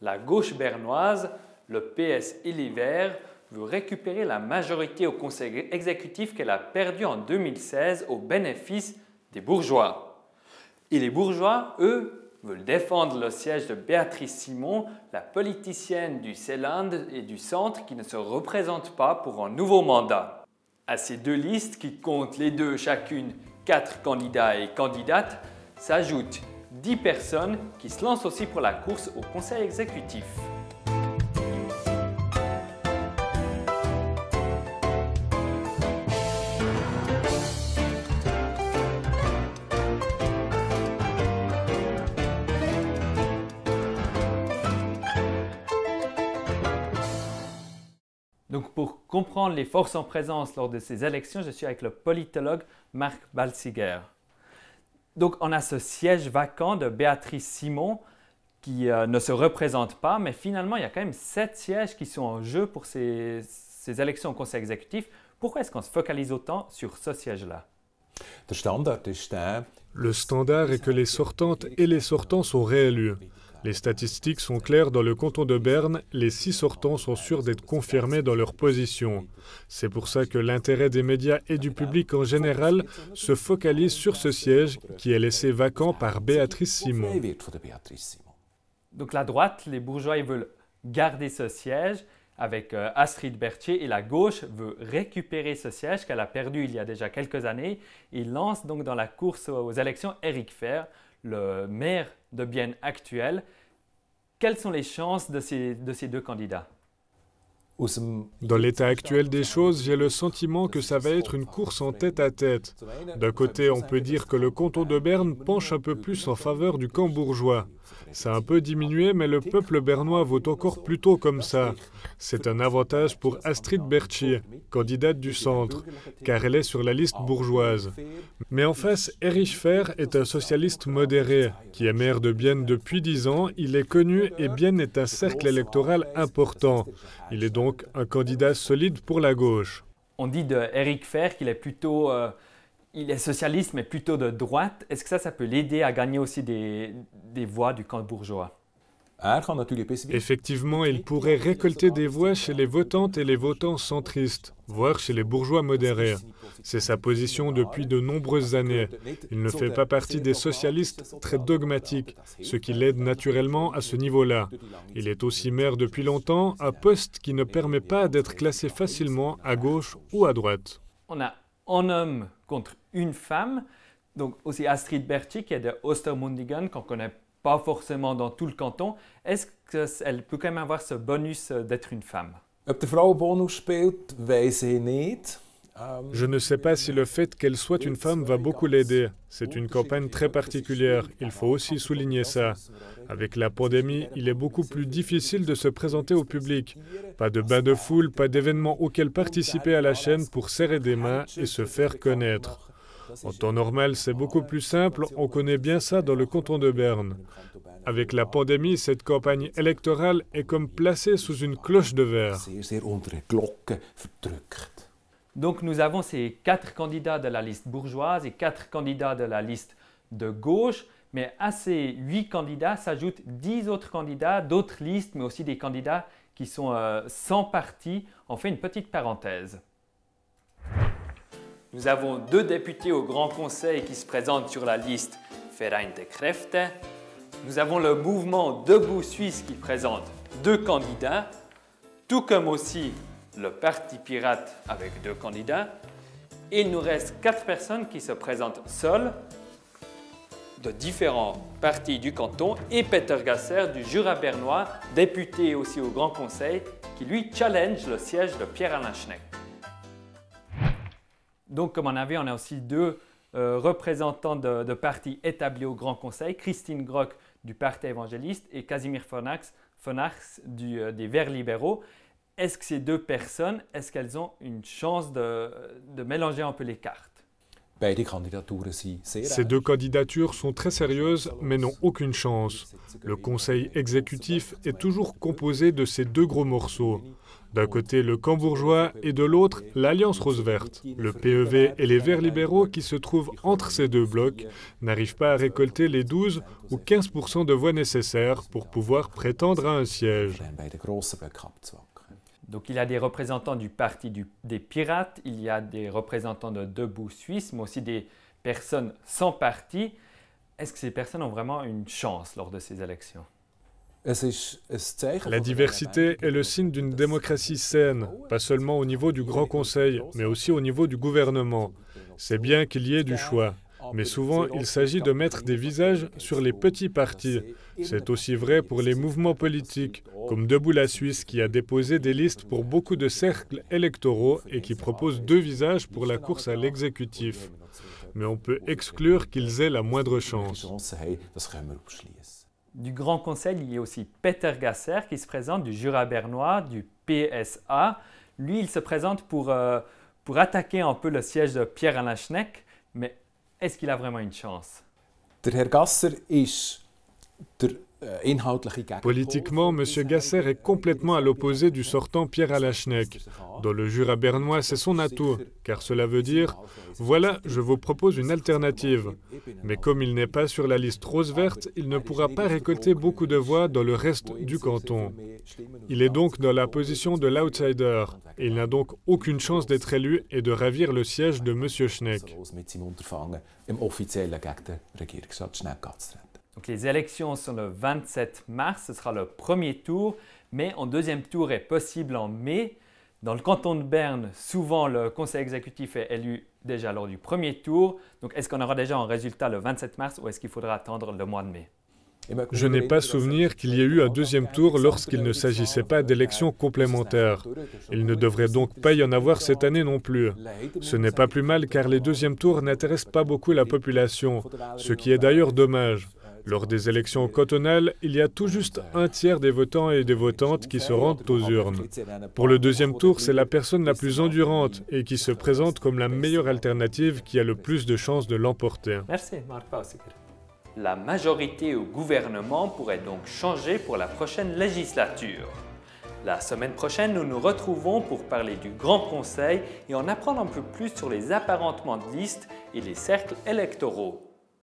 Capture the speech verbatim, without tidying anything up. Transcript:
La gauche bernoise, le P S et les Verts, veut récupérer la majorité au conseil exécutif qu'elle a perdue en deux mille seize au bénéfice des bourgeois. Et les bourgeois, eux, veulent défendre le siège de Béatrice Simon, la politicienne du Seeland et du Centre qui ne se représente pas pour un nouveau mandat. À ces deux listes, qui comptent les deux chacune quatre candidats et candidates, s'ajoutent dix personnes qui se lancent aussi pour la course au conseil exécutif. Donc pour comprendre les forces en présence lors de ces élections, je suis avec le politologue Marc Balziger. Donc on a ce siège vacant de Béatrice Simon qui euh, ne se représente pas, mais finalement il y a quand même sept sièges qui sont en jeu pour ces, ces élections au conseil exécutif. Pourquoi est-ce qu'on se focalise autant sur ce siège-là? Le standard est que les sortantes et les sortants sont réélus. Les statistiques sont claires dans le canton de Berne, les six sortants sont sûrs d'être confirmés dans leur position. C'est pour ça que l'intérêt des médias et du public en général se focalise sur ce siège qui est laissé vacant par Béatrice Simon. Donc la droite, les bourgeois, ils veulent garder ce siège avec euh, Astrid Berthier et la gauche veut récupérer ce siège qu'elle a perdu il y a déjà quelques années. Ils lancent donc dans la course aux élections Eric Fehr, le maire de Bienne actuel. Quelles sont les chances de ces, de ces deux candidats? Dans l'état actuel des choses, j'ai le sentiment que ça va être une course en tête-à-tête. D'un côté, on peut dire que le canton de Berne penche un peu plus en faveur du camp bourgeois. Ça a un peu diminué, mais le peuple bernois vote encore plutôt comme ça. C'est un avantage pour Astrid Berthier, candidate du centre, car elle est sur la liste bourgeoise. Mais en face, Erich Fehr est un socialiste modéré, qui est maire de Bienne depuis dix ans. Il est connu et Bienne est un cercle électoral important. Il est donc un candidat solide pour la gauche. On dit de Eric Fehr qu'il est plutôt... Euh, il est socialiste, mais plutôt de droite. Est-ce que ça, ça peut l'aider à gagner aussi des, des voix du camp bourgeois? Effectivement, il pourrait récolter des voix chez les votantes et les votants centristes, voire chez les bourgeois modérés. C'est sa position depuis de nombreuses années. Il ne fait pas partie des socialistes très dogmatiques, ce qui l'aide naturellement à ce niveau-là. Il est aussi maire depuis longtemps, un poste qui ne permet pas d'être classé facilement à gauche ou à droite. On a un homme contre une femme, donc aussi Astrid Berthier qui est de Ostermundigen, qu'on ne connaît pas forcément dans tout le canton. Est-ce qu'elle peut quand même avoir ce bonus d'être une femme? Je ne sais pas si le fait qu'elle soit une femme va beaucoup l'aider. C'est une campagne très particulière, il faut aussi souligner ça. Avec la pandémie, il est beaucoup plus difficile de se présenter au public. Pas de bain de foule, pas d'événements auxquels participer à la chaîne pour serrer des mains et se faire connaître. En temps normal, c'est beaucoup plus simple, on connaît bien ça dans le canton de Berne. Avec la pandémie, cette campagne électorale est comme placée sous une cloche de verre. Donc nous avons ces quatre candidats de la liste bourgeoise et quatre candidats de la liste de gauche, mais à ces huit candidats s'ajoutent dix autres candidats d'autres listes, mais aussi des candidats qui sont euh, sans parti. On fait une petite parenthèse. Nous avons deux députés au Grand Conseil qui se présentent sur la liste Vereinte Kräfte. Nous avons le mouvement Debout Suisse qui présente deux candidats, tout comme aussi le Parti Pirate avec deux candidats. Et il nous reste quatre personnes qui se présentent seules de différents partis du canton et Peter Gasser du Jura bernois, député aussi au Grand Conseil, qui lui challenge le siège de Pierre-Alain Schneck. Donc, comme on a vu, on a aussi deux euh, représentants de, de partis établis au Grand Conseil, Christine Grock du Parti évangéliste et Casimir Phonax du, euh, des Verts libéraux. Est-ce que ces deux personnes, est-ce qu'elles ont une chance de, de mélanger un peu les cartes? Ces deux candidatures sont très sérieuses, mais n'ont aucune chance. Le conseil exécutif est toujours composé de ces deux gros morceaux. D'un côté, le camp bourgeois et de l'autre, l'Alliance rose-verte. Le P E V et les Verts libéraux qui se trouvent entre ces deux blocs n'arrivent pas à récolter les douze ou quinze pour cent de voix nécessaires pour pouvoir prétendre à un siège. Donc il y a des représentants du Parti du, des Pirates, il y a des représentants de Debout Suisse, mais aussi des personnes sans parti. Est-ce que ces personnes ont vraiment une chance lors de ces élections? La diversité est le signe d'une démocratie saine, pas seulement au niveau du Grand Conseil, mais aussi au niveau du gouvernement. C'est bien qu'il y ait du choix, mais souvent il s'agit de mettre des visages sur les petits partis. C'est aussi vrai pour les mouvements politiques, comme Debout la Suisse qui a déposé des listes pour beaucoup de cercles électoraux et qui propose deux visages pour la course à l'exécutif. Mais on peut exclure qu'ils aient la moindre chance. Du Grand Conseil, il y a aussi Peter Gasser qui se présente du Jura bernois, du P S A. Lui, il se présente pour, euh, pour attaquer un peu le siège de Pierre-Alain Schnegg, mais est-ce qu'il a vraiment une chance? Politiquement, M. Gasser est complètement à l'opposé du sortant Pierre-Alain Schnegg. Dans le Jura bernois, c'est son atout, car cela veut dire « Voilà, je vous propose une alternative ». Mais comme il n'est pas sur la liste rose-verte, il ne pourra pas récolter beaucoup de voix dans le reste du canton. Il est donc dans la position de l'outsider, et il n'a donc aucune chance d'être élu et de ravir le siège de M. Schnegg. Donc les élections sont le vingt-sept mars, ce sera le premier tour, mais un deuxième tour est possible en mai. Dans le canton de Berne, souvent le conseil exécutif est élu déjà lors du premier tour. Donc est-ce qu'on aura déjà un résultat le vingt-sept mars ou est-ce qu'il faudra attendre le mois de mai? Je n'ai pas souvenir qu'il y ait eu un deuxième tour lorsqu'il ne s'agissait pas d'élections complémentaires. Il ne devrait donc pas y en avoir cette année non plus. Ce n'est pas plus mal car les deuxièmes tours n'intéressent pas beaucoup la population, ce qui est d'ailleurs dommage. Lors des élections cantonales, il y a tout juste un tiers des votants et des votantes qui se rendent aux urnes. Pour le deuxième tour, c'est la personne la plus endurante et qui se présente comme la meilleure alternative qui a le plus de chances de l'emporter. Merci, Marc Pausiger. La majorité au gouvernement pourrait donc changer pour la prochaine législature. La semaine prochaine, nous nous retrouvons pour parler du Grand Conseil et en apprendre un peu plus sur les apparentements de listes et les cercles électoraux.